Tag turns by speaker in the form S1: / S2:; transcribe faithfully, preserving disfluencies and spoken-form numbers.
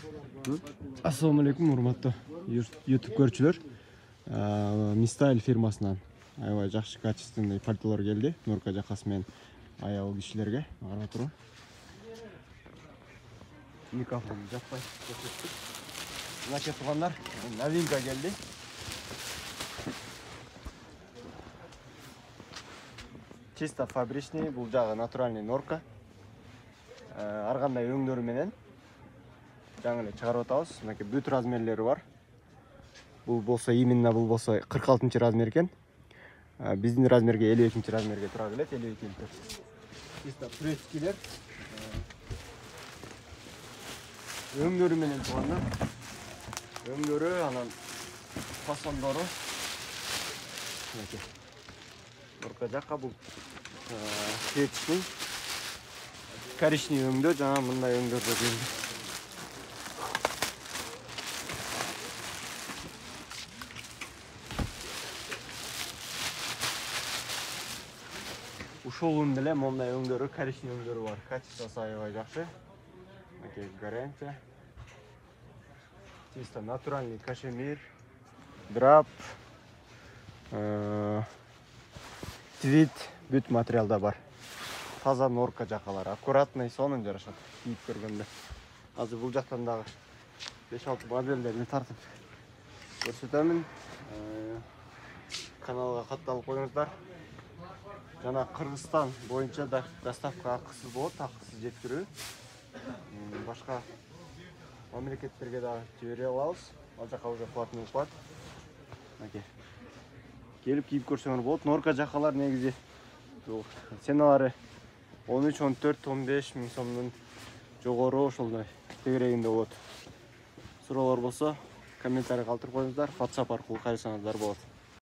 S1: Ассаламу алейкум, урматтуу YouTube көрүүчүлөр. Мистайл фирмасынан аябай жакшы качественный пальтолор келди. Нурка жакасы менен аял кишилерге. Карап туруң. Микрофон жаппай көрсөттүк. Мынакей туугандар, новинка келди. Чисто фабричный, бул жагы натуральный норка. Ар кандай өңдөрү менен жаңы эле чыгарып атабыз. Мынакей бүт размерлери бар. Бул болсо именно бул болсо кырк алтынчы размер экен. Биздин размерге элүү экинчи размерге тура келет. элүү эки литр. Чисто пресскилер. Өңдөрү менен туугандар. Өңдөрү анан фасондору. Мынакей. Норка жакка бул светичный коричневый өңдө, жана мындай өңдөрдө келди. Ушул деле мондай өңдөрү, коричневый өңдөрү бар. Качествосы аябай жакшы. Мынакей гарантия. Чисто натуральный кашемир, драп, твит, бүт материалда бар. Таза норка жакалар, аккуратный, сонун жарашат. Кийип көргөндө. Азыр бул жактан дагы беш алты модельдерин тартып көрсөтөмүн. Каналга катталып коюңуздар. Жана Кыргызстан боюнча доставка акысыз болот, акысыз жеткирүү. Башка мамлекеттерге да жибере алабыз. Ал жака уже платный уплат. Мынакей. Келип кийип көрсөңөр болот. Норка жакалар негизи ценалары он үч, он төрт, он беш миң сомдон жогору ошолдой тегерегинде болот. Суроолор болсо комментарий калтырып коюңуздар, WhatsApp аркылуу кайрылсаңыздар болот.